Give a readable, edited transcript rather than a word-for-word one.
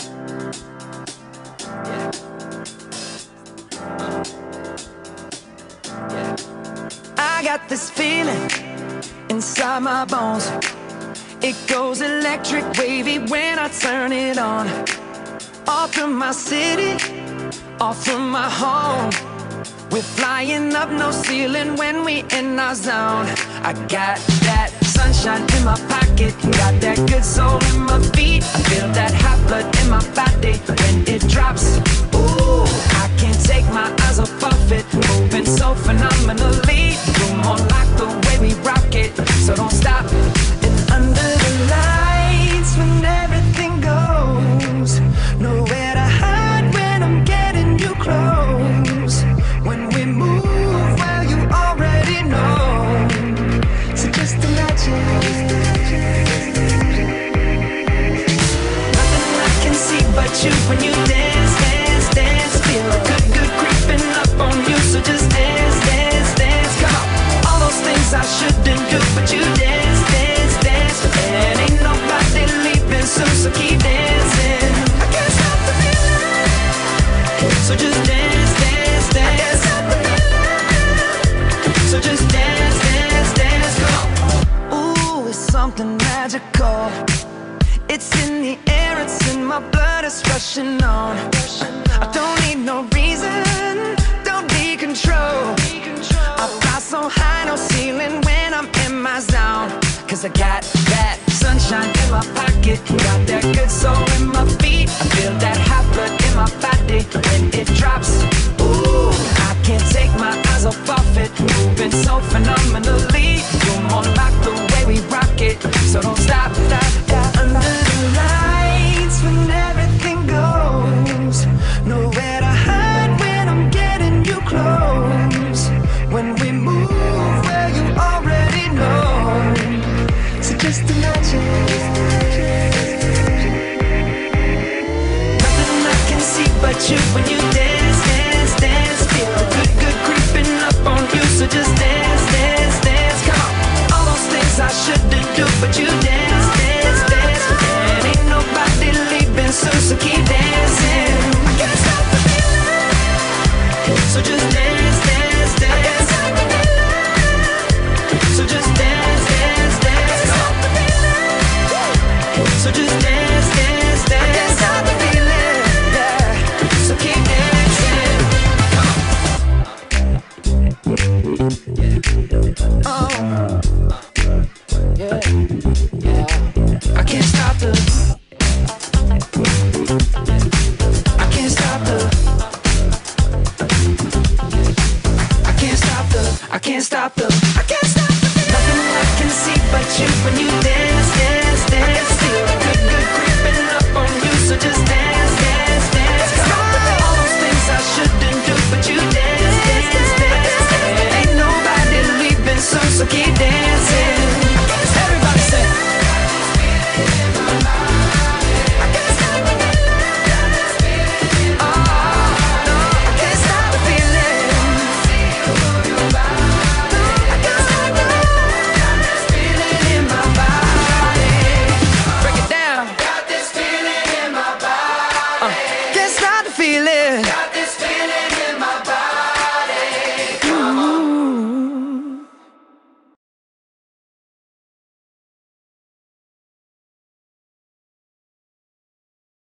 I got this feeling inside my bones. It goes electric wavy when I turn it on. All through my city, all through my home. We're flying up, no ceiling when we in our zone. I got that sunshine in my pocket, got that good soul in my feet. I feel that hot blood in my body when it drops. Ooh, I can't take my eyes off of it, moving so phenomenally. You're more like the way we rock it, so don't stop. And under the lights when everything goes, nowhere to hide when I'm getting you close. When we move, well, you already know. So just imagine. Nothing I can see but you when you dance, dance, dance. Feel good, good creeping up on you. So just dance, dance, dance. Come on. All those things I shouldn't do, but you dance, dance, dance. And ain't nobody leaving soon, so keep dancing. I can't stop the feeling. So just dance, dance, dance. I can't stop the feeling. So just dance, dance, dance. Come on. Ooh, it's something magical. It's in the air, it's in my blood, it's rushing on. I don't need no reason, don't need control. I fly so high, no ceiling when I'm in my zone. Cause I got that sunshine in my pocket, got that good soul in my feet. I feel that hot blood in my body when it drops. Ooh, I can't take my eyes off of it, moving so phenomenally. You're more like the way we rock it, so don't stop, stop, stop. Under the lights when everything goes, nowhere to hide when I'm getting you close. When we move, well, you already know. So just imagine. Nothing I can see but you when you